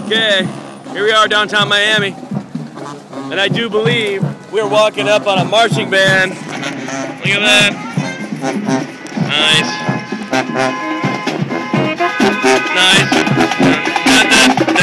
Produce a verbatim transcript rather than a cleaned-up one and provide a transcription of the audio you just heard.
Okay, here we are downtown Miami, and I do believe we're walking up on a marching band. Look at that. Nice. Nice. Got that.